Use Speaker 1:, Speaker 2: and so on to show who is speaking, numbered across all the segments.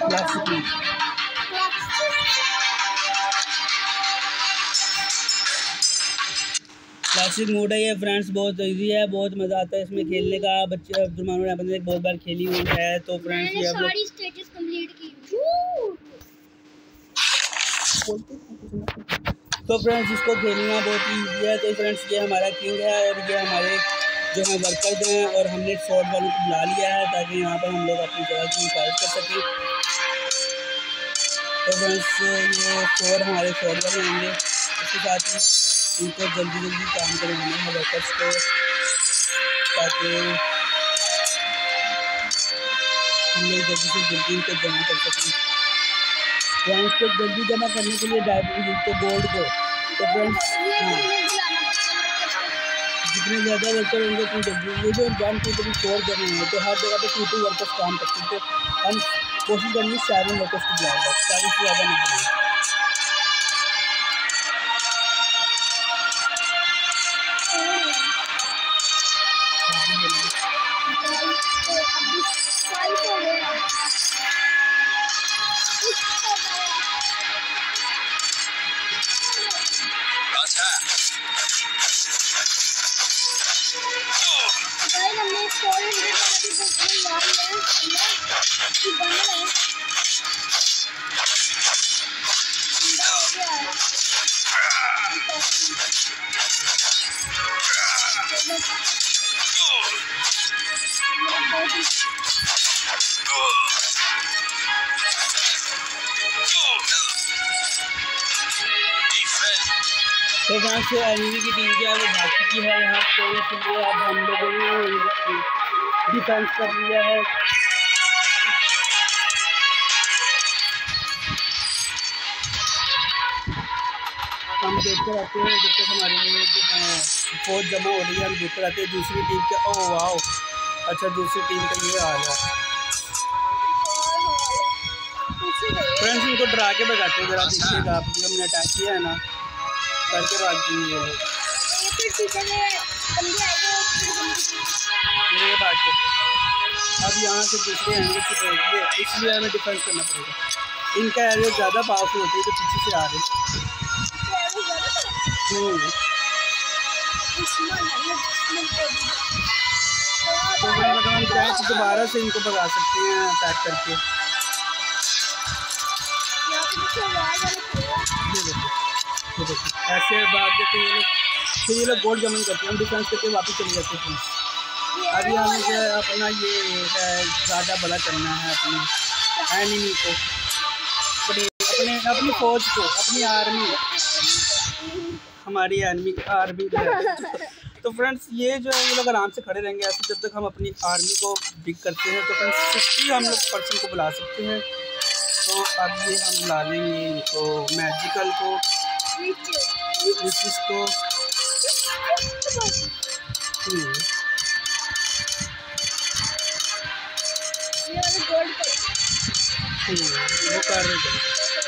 Speaker 1: Classic mode है ये friends, बहुत इजी है, बहुत मज़ा आता है इसमें खेलने का। बच्चे अब्दुलरहमान ने अपने बहुत बार खेली हुई है। तो फ्रेंड्स ये सारी स्टेजेस कंप्लीट की। तो फ्रेंड्स इसको खेलना बहुत ईजी है। तो फ्रेंड्स ये हमारा किंग है और ये हमारे जो है वर्कर्स हैं, और हमने शॉर्ट वालों को बुला लिया है ताकि यहाँ पर हम लोग अपनी जगह की हिफाजत कर सकें। तो फ्रेंड्स ये 4 हमारे शॉर्ट वाले होंगे, इसके साथ ही इनको जल्दी जल्दी काम करवाना है वर्कर्स को, ताकि हम लोग जल्दी से जल्दी इनको जमा कर सकें। फ्रेंड्स को जल्दी जमा करने के लिए तो बोर्ड को, तो फ्रेंड्स हाँ जितने ज़्यादा वर्कर होंगे उतनी जल्दी। ये जो 1 2 3 4 जगह हैं, तो हर जगह पे 2 वर्कर्स काम करते हैं। तो हम कोशिश करेंगे 7 वर्कर्स को बुलाएं, बस 7 से ज़्यादा नहीं बुलाएं। तो वहाँ से एनिमी की टीम जो है वो भाग चुकी है यहाँ से, इसलिए अब हम लोगों ने डिफेंस कर लिया है। हम देखते रहते हैं जब तक हमारे लिए जो है फौज जमा हो रही है, हम देखते रहते हैं दूसरी टीम का। ओह वाह, अच्छा दूसरी टीम का ये हाल है। फ्रेंड्स इनको डरा के भगाते हैं, जरा देखिएगा आप, हमने अटैक किया है ना, करके भाग देंगे ये लोग। ये भाग के अब यहाँ से दूसरे एंगल से पहुँचिए, इसलिए हमें डिफेंस करना पड़ेगा। इनका एरिया ज़्यादा पावरफुल होती है तो पीछे से आ रहे हैं। तो अगर हम चाहें तो दोबारा से इनको भगा सकते हैं अटैक करके। ये देखिए ऐसे भाग देते हैं ये लोग, फिर ये लोग गोल्ड जमन करते हैं, हम डिफेंस करके वापस चले जाते हैं। अभी हमें जो है अपना ये है ज़्यादा भला करना है अपने एनिमी को, अपनी फौज को, अपनी आर्मी, हमारी आर्मी जो है। तो फ्रेंड्स ये जो है ये लोग आराम से खड़े रहेंगे ऐसे जब तक हम अपनी आर्मी को बिग करते हैं। तो फ्रेंड्स 60 हम लोग पर्सन को बुला सकते हैं। तो अब ये हम बुला लेंगे इनको, मैजिकल को, इसको वो कर रहे थे।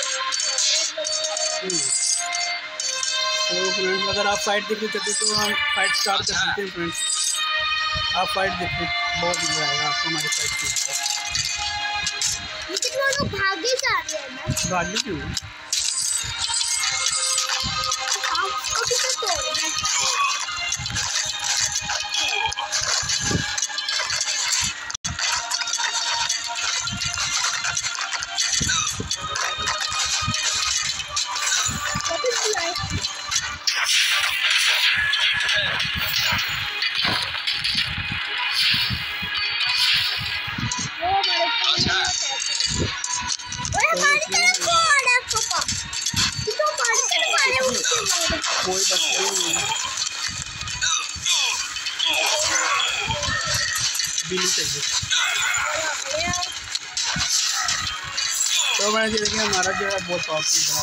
Speaker 1: तो फ्रेंड्स अगर आप फाइट देखना चाहते तो हम फाइट स्टार्ट कर सकते हैं। फ्रेंड्स आप फाइट देखें, बहुत मज़ा आएगा आपको हमारी फाइट देख कर। भागे जा रहे हैं ना, भागे क्यों? कोई बस नहीं चाहिए। तो मैं देखिए हमारा जो है बहुत पावरफुल बना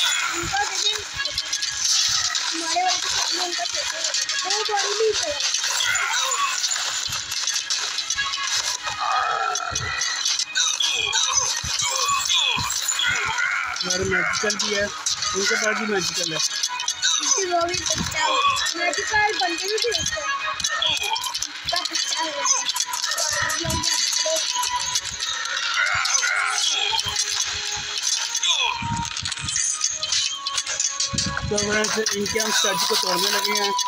Speaker 1: हमारे मैजिकल भी है, उनके पास भी मैजिकल है। तो फ्रेंड्स इनके हम स्टैचू को तोड़ने लगे हैं।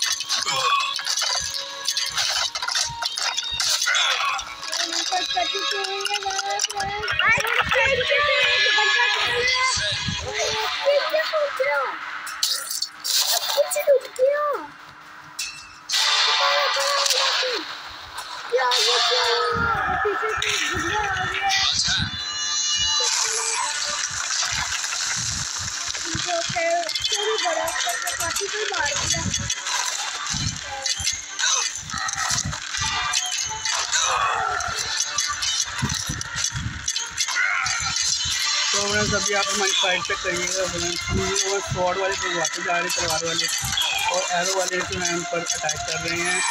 Speaker 1: तो फ्रेंड्स अभी आप हमारी साइड पे करिएगा फ्रेंड्स, हम वो स्वॉर्ड वाले को वापस जा रहे हैं, तलवार वाले और एरो वाले जो हैं उन पर अटैक कर रहे हैं।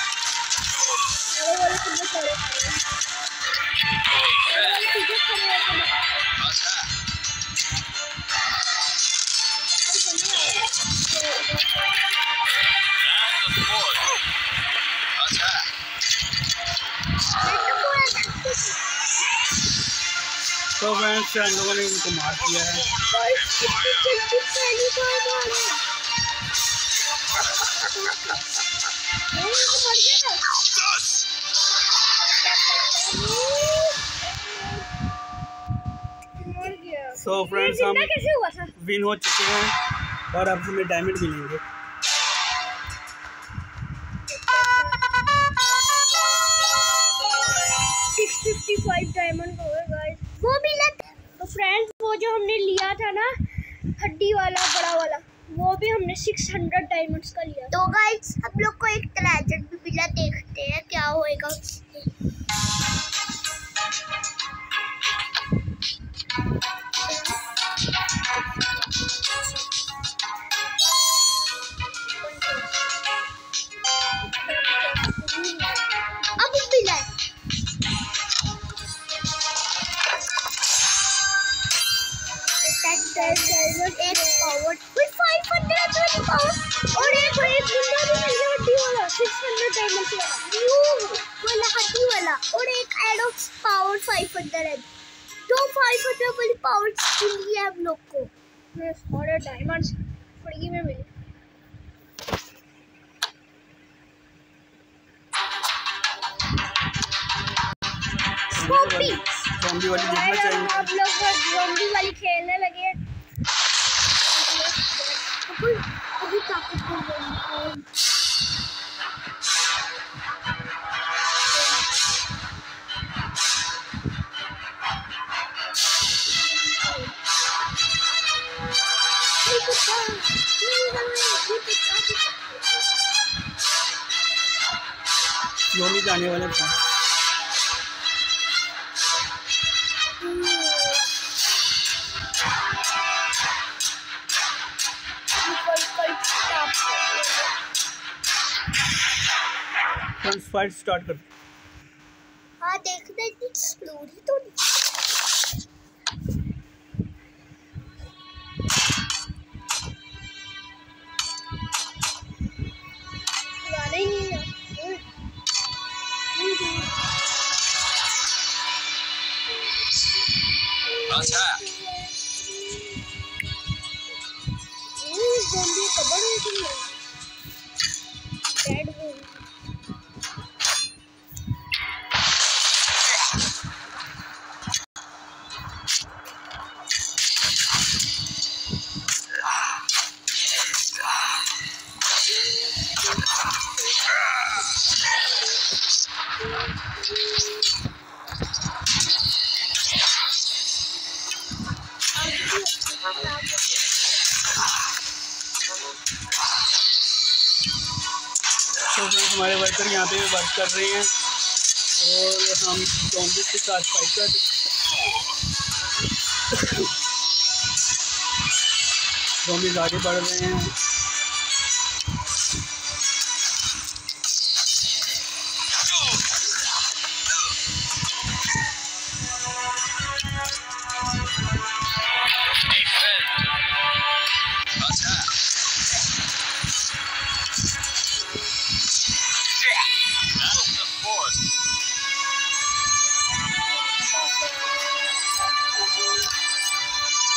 Speaker 1: तो फ्रेंड्स हम लोगों ने इनको मार दिया है। तो फ्रेंड्स हम विन हो चुके हैं और अब हमें डायमंड मिलेंगे।
Speaker 2: डायमंड हो गए गाइस, वो भी तो फ्रेंड्स वो जो हमने लिया था ना हड्डी वाला बड़ा वाला, वो भी हमने 600 डायमंड्स का लिया। तो गाइस हम लोग को एक ट्रेजर भी मिला, देखते हैं क्या होएगा। अब मिला एक पावर 500 पावर और एक गुंडा भी मिल गया हड्डी वाला 600 डायमंड वाला हड्डी वाला और एक एडो पावर 500 है। तो 500 वाली पावर मिली है हम लोग को। और डायमंड्स फ्री में मिले।
Speaker 1: ज़ॉम्बी वाली देखना चाहिए।
Speaker 2: आप लोग ज़ॉम्बी वाली खेलने लगे। अभी ताकत
Speaker 1: ज़ॉम्बी जाने वाले हैं। फाइट स्टार्ट कर।
Speaker 2: हाँ देखते हैं एक्सप्लोर ही तो नहीं है। ज़ॉम्बी कबर है डेड हो।
Speaker 1: तो हमारे वर्कर यहाँ पे वर्क कर रहे हैं और हम ज़ॉम्बी के साथ फाइट कर ज़ॉम्बी आगे बढ़ रहे हैं।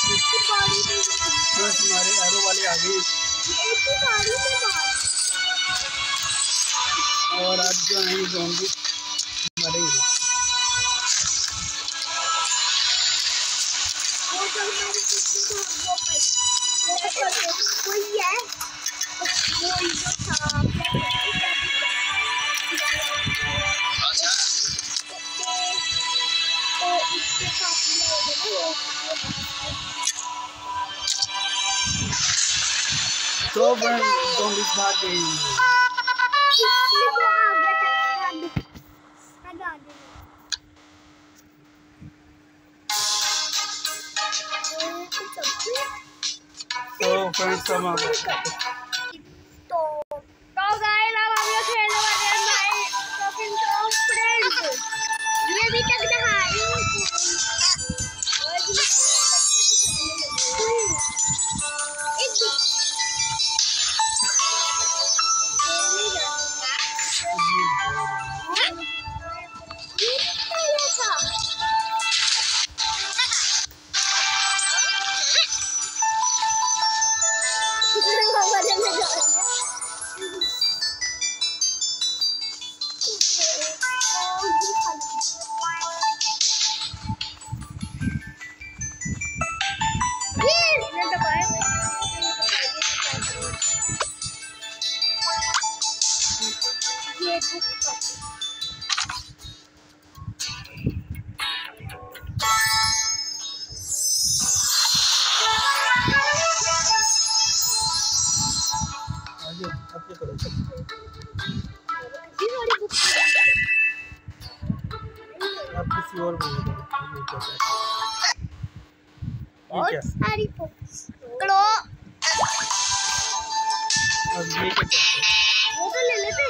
Speaker 1: हमारे एरो वाले आ गए और आज जो है ज़ॉम्बी मरेंगे। तो ज़ॉम्बी भाग गई। तो फ्रेंड्स हम आ गए।
Speaker 2: तो गाइस अब हम लोग खेलने वाले हैं टॉकिंग टू फ्रेंड्स। ये भी तक नहाई और
Speaker 1: आप किसी और
Speaker 2: बहुत सारी पकड़ो।
Speaker 1: अब ये क्या
Speaker 2: वो तो ले लेते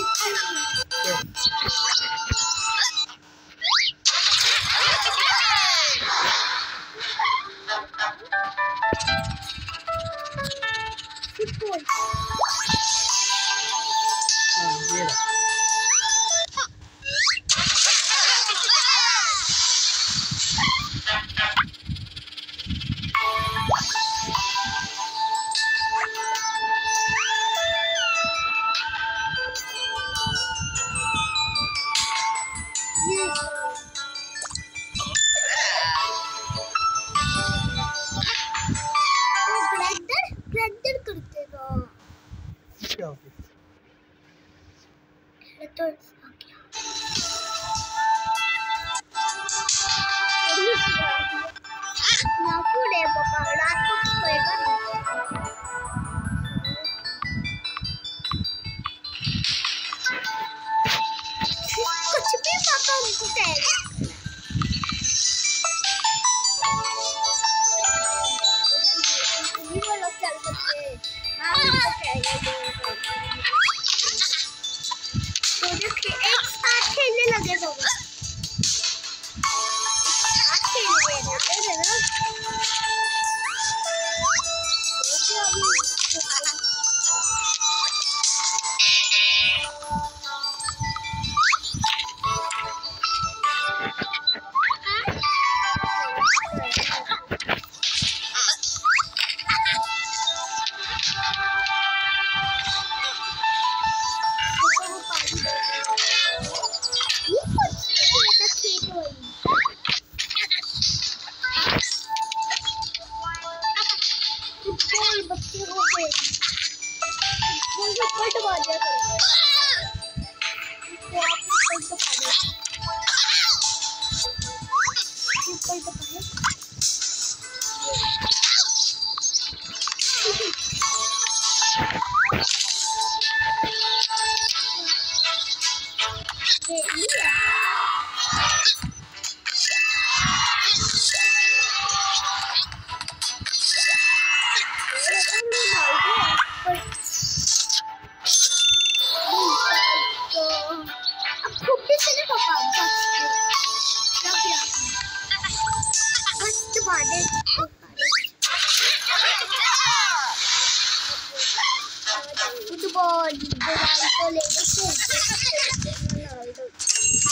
Speaker 2: फुटबॉल तो ले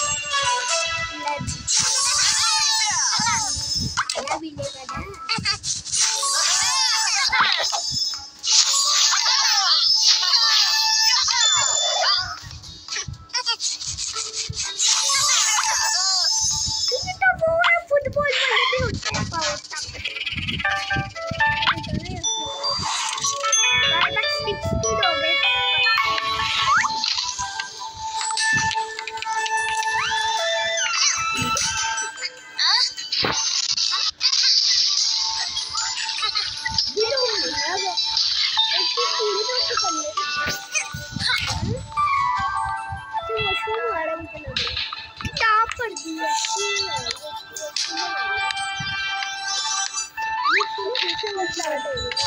Speaker 2: भी लेगा ना। स्टार्ट हो गई।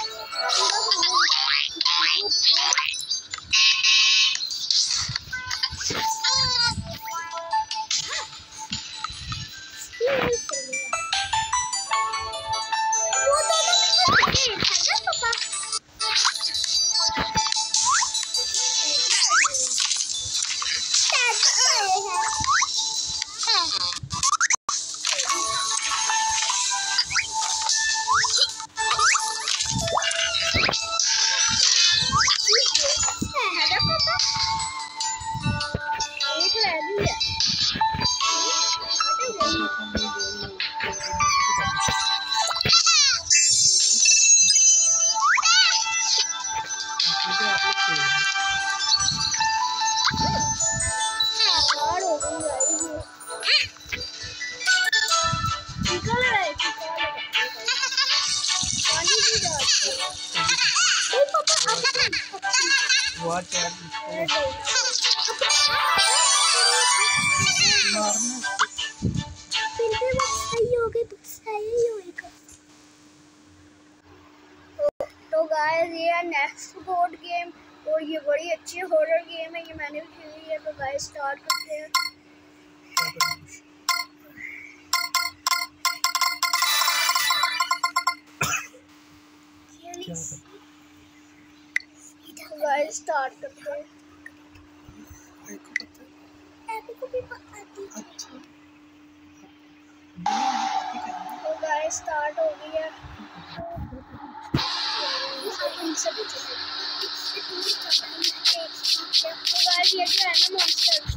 Speaker 2: तो गाइस ये नेक्स्ट बोर्ड गेम और ये बड़ी अच्छी हॉरर गेम है, ये मैंने भी खेली है। तो गाइस स्टार्ट करते हैं। गाइस स्टार्ट करते हैं। तो गाइस स्टार्ट हो गई है। तो गाइस ये जो है ना मॉन्स्टर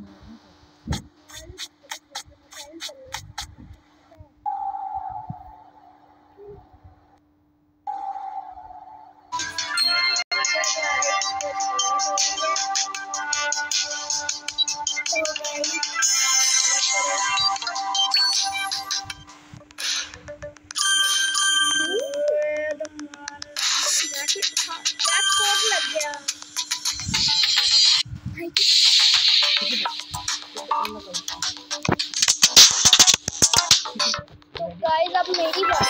Speaker 2: लग गया। तो गाइस अब मेरी बारी।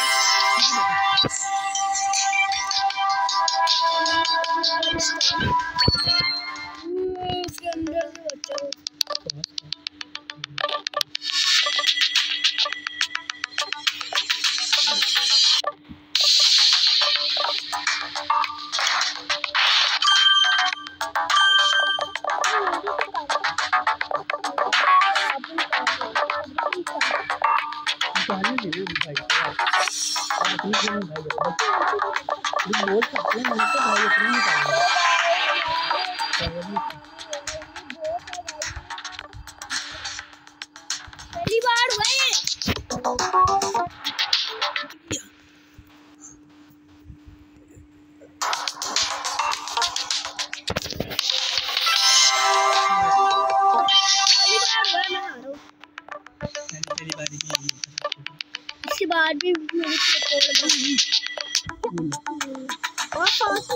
Speaker 2: इसके अंदर से बच्चा
Speaker 1: बोल सकते हैं मैंने तो भाई अपनी निकाली।
Speaker 2: पहली बार हुआ इसके बाद भी मेरी और पास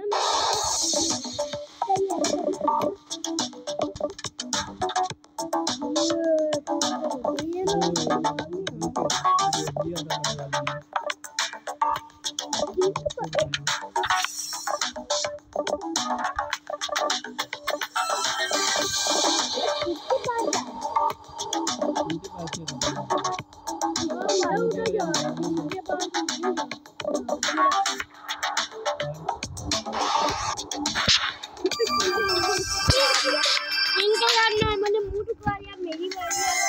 Speaker 2: इनके यार ना मैंने मुंह टुकवा लिया। मेरी बारी है।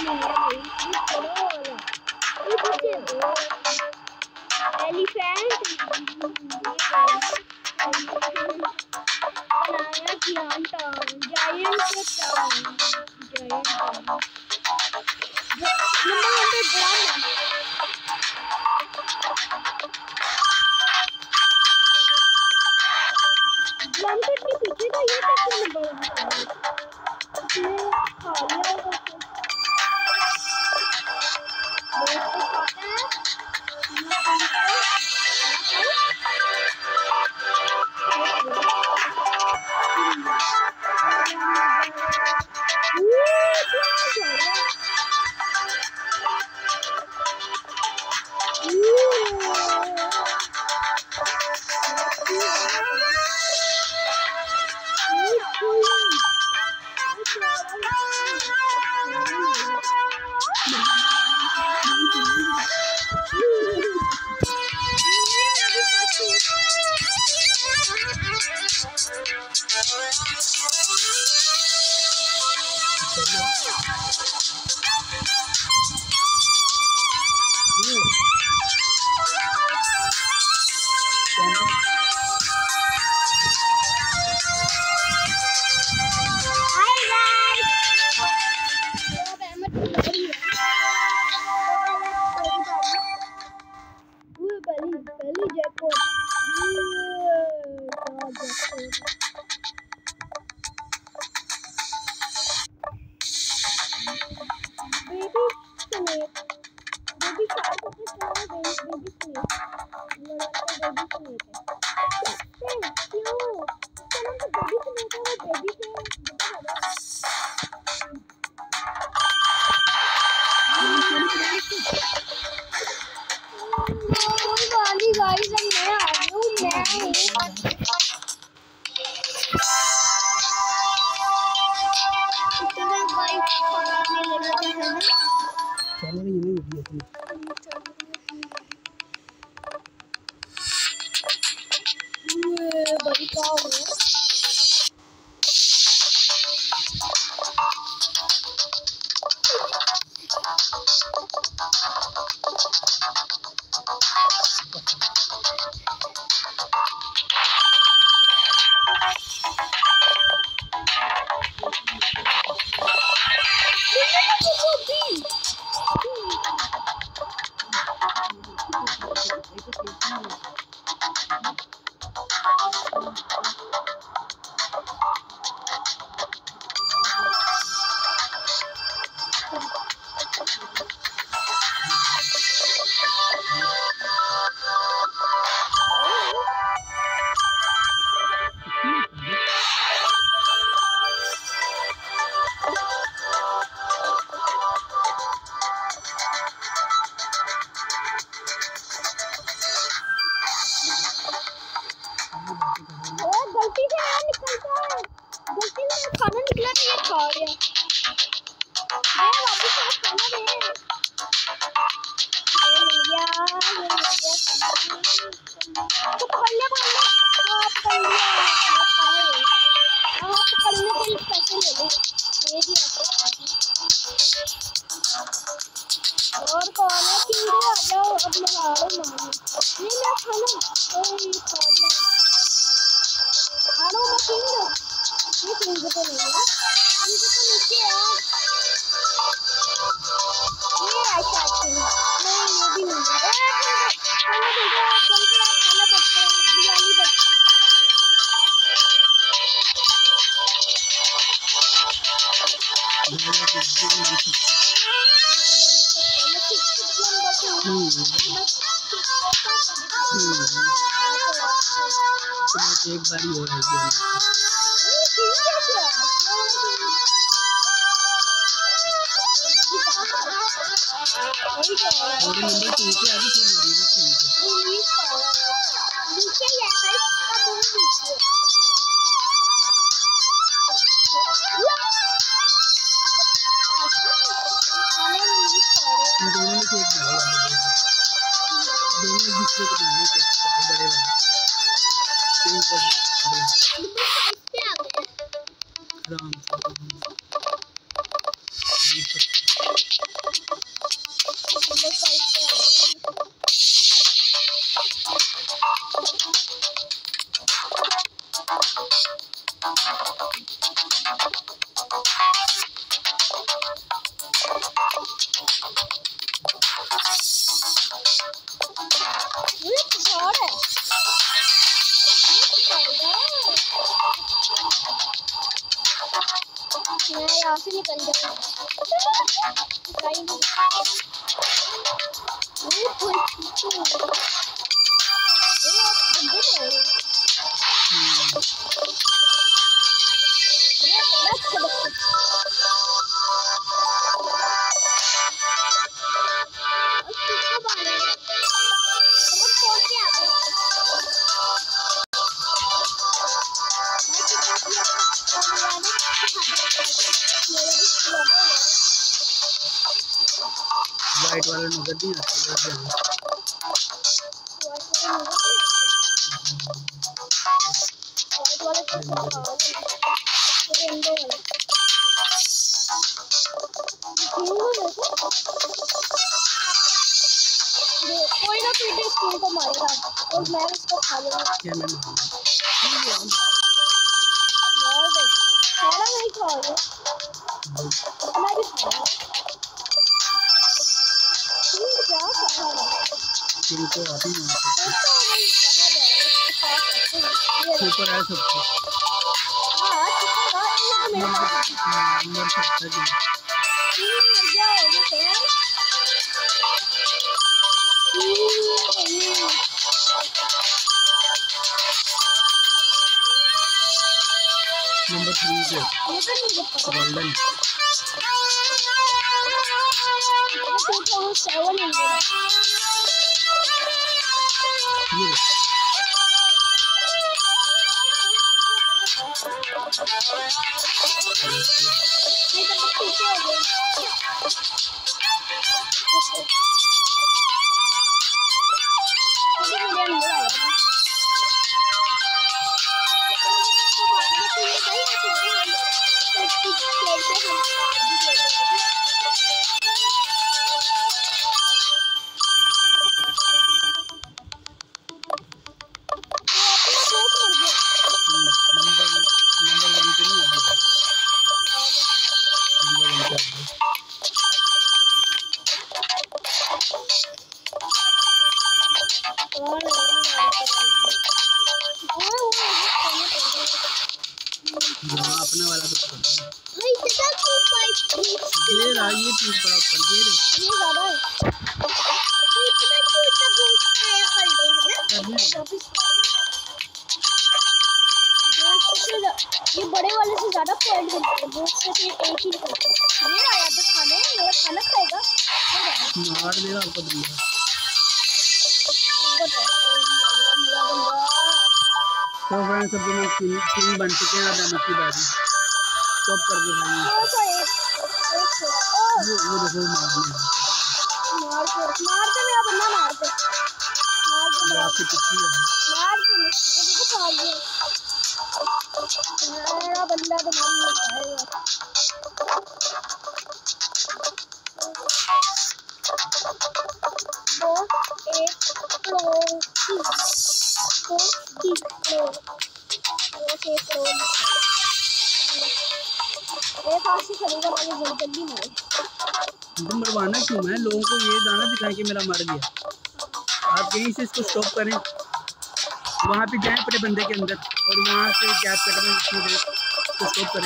Speaker 2: नहीं है भाई, ये बड़ा वाला, ये पीछे एलिफेंट बनाया ध्यान town, giant town, giant town number 1 पे ड्रम ड्रम के पीछे तो ये कैसे नंबर 1 पे है, इसने खा लिया होगा बहुत तो खाता है और कौन है चिंगू आ जाओ अब लगा लो मारो नहीं मैं खाना ओए खा लिया आरो मैं चिंगू ये चिंगू तो नहीं है चिंगू तो नीचे है ये ऐसा चिंगू नहीं ये भी नहीं है खाना दे दो जल्दी खाना बच्चे बिरयानी बच्चे
Speaker 1: एक बारी हो रहा है और नंबर 2 पे आगे फिर दोनों में से एक दोनों एक दूसरे को बनाने को बड़े वाले आराम से
Speaker 2: मैं यहाँ से निकल जाऊँ।
Speaker 1: वाइट वाला नजर नहीं आता
Speaker 2: कोई ना कोई स्कूल को मारेगा और मैं उसको खा लूंगा।
Speaker 1: क्या मैं
Speaker 2: सारा नहीं खाओगे, मैं भी खाऊंगा।
Speaker 1: तो आप ही ऊपर आ सकते मर सकता है। नंबर 3 पे गोल्डन
Speaker 2: 7
Speaker 1: अपना वाला तो
Speaker 2: भाई कितना
Speaker 1: ये रहा, ये चीज बड़ा ऊपर ये रे
Speaker 2: ये ज्यादा है। इतना छोटा बॉक्स आया कर दे है ना वापस। ये बड़े वाले से ज्यादा पॉइंट मिलते हैं, बॉक्स से फिर एक ही करते हैं। ये आया तो खाने, मेरा खाना खाएगा
Speaker 1: मार देगा आपको बंदा। तो फ्रेंड्स अब मैं किंग बन चुके हैं। अब की बारी स्टॉप कर दो भाई। वो देखो
Speaker 2: मार दे मेरा बंदा, मार दे
Speaker 1: आपके पीछे है।
Speaker 2: मार दे देखो भाग गया मेरा बंदा तो मार नहीं पाएगा। वो एक जल्दी मारे।
Speaker 1: तुम मरवाना क्यों है लोगों को? ये दाना दिखाएं कि मेरा मर गया। आप यहीं से इसको स्टॉप करें, वहाँ पे जाएं अपने बंदे के अंदर और वहाँ से गैप कटमें तो स्टॉप करें।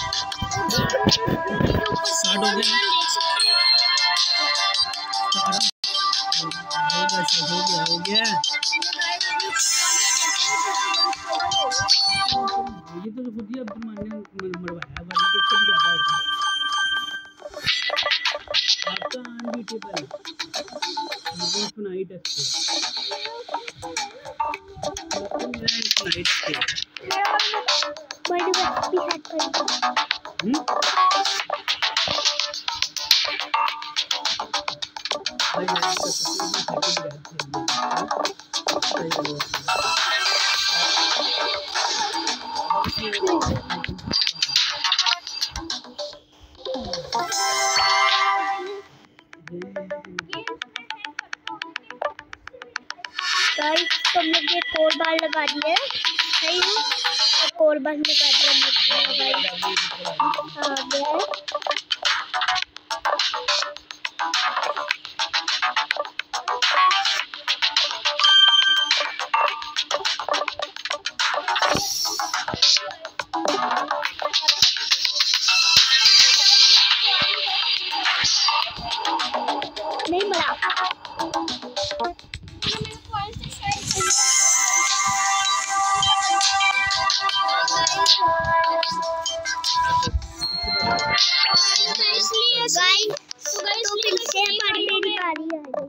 Speaker 1: स्टार्ट हो गया, हो गया। ये तो खुद ही अब मरवाया, वरना तो इससे भी ज़्यादा होता है। आपका अनबीटेबल नाइट
Speaker 2: और बाल लगा दिए सही है। एक और बाल लगा दिया आ गया है। नहीं मरा इसलिए गाइस तो फिर से मेरी बारी आ गई।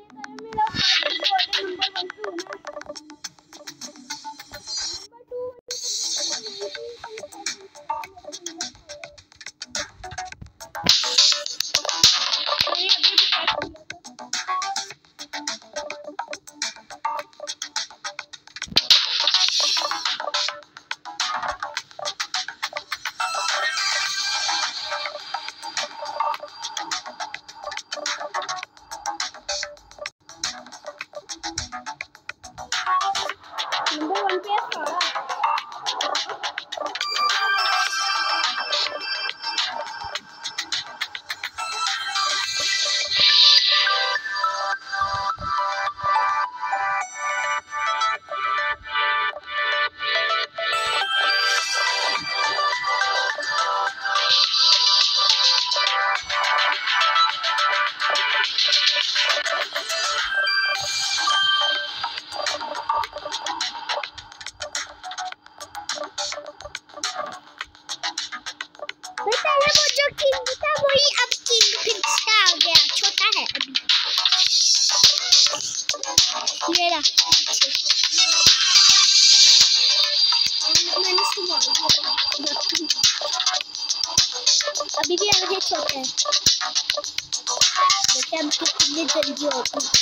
Speaker 2: नंबर 1 पे सारा पहले वो जो किंग था वही अब किंग फिर से आ गया, छोटा है अभी। ये रहा मैंने इसको मार दिया। अभी भी आगे छोटा है। देखिए अब कितनी जल्दी होती है।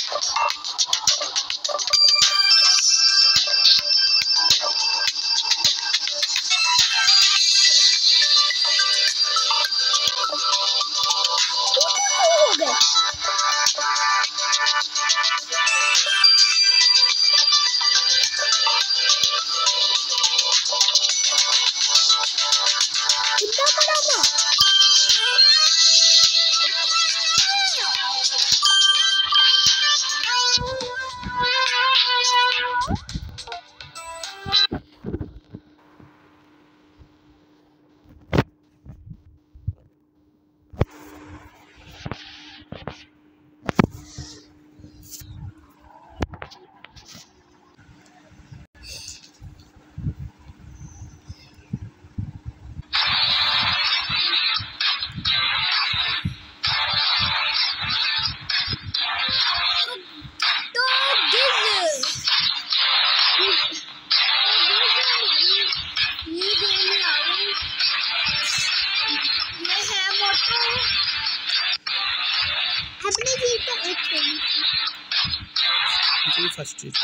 Speaker 1: फर्स्ट चीज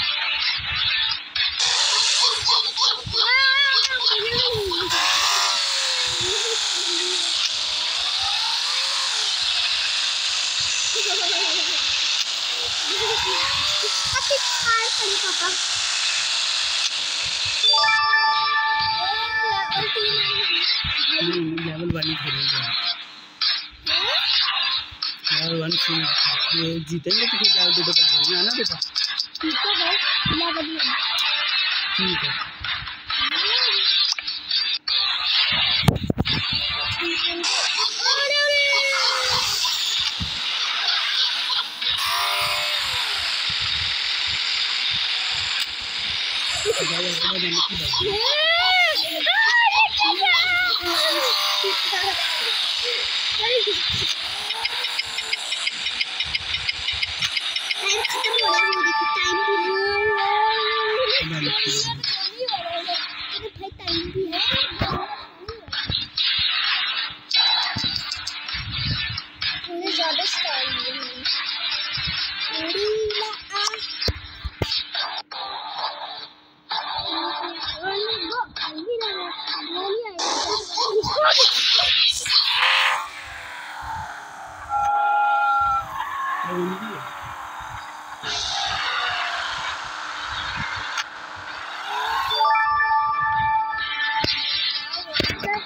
Speaker 1: लेवल 1 खेलेंगे। लेवल 1 से जीतेंगे तो फिर लेवल 2 बताएंगे ना बेटा।
Speaker 2: ठीक है लेवल 1
Speaker 1: ठीक है।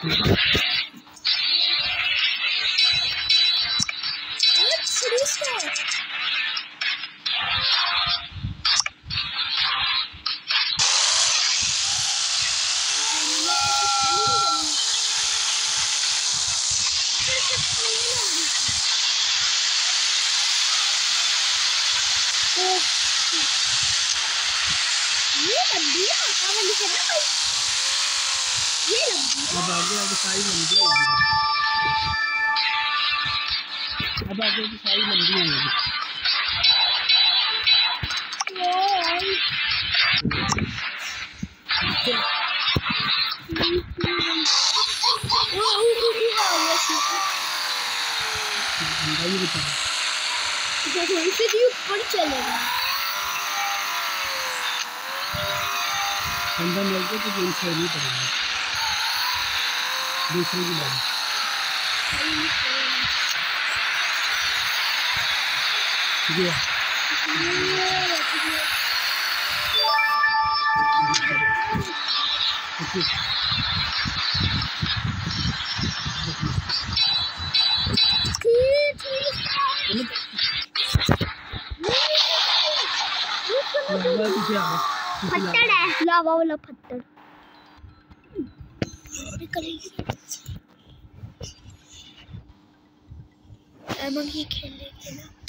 Speaker 1: अब आगे आगे सारी लंबी होगी, अब आगे की सारी लंबी होगी।
Speaker 2: ऊपर चलेगा
Speaker 1: ठंडा मिल गया तो गेम खेलनी पड़ेगी दूसरे की बात।
Speaker 2: पत्थर है, लावा वाला पत्थर। ये खेल लेते ना।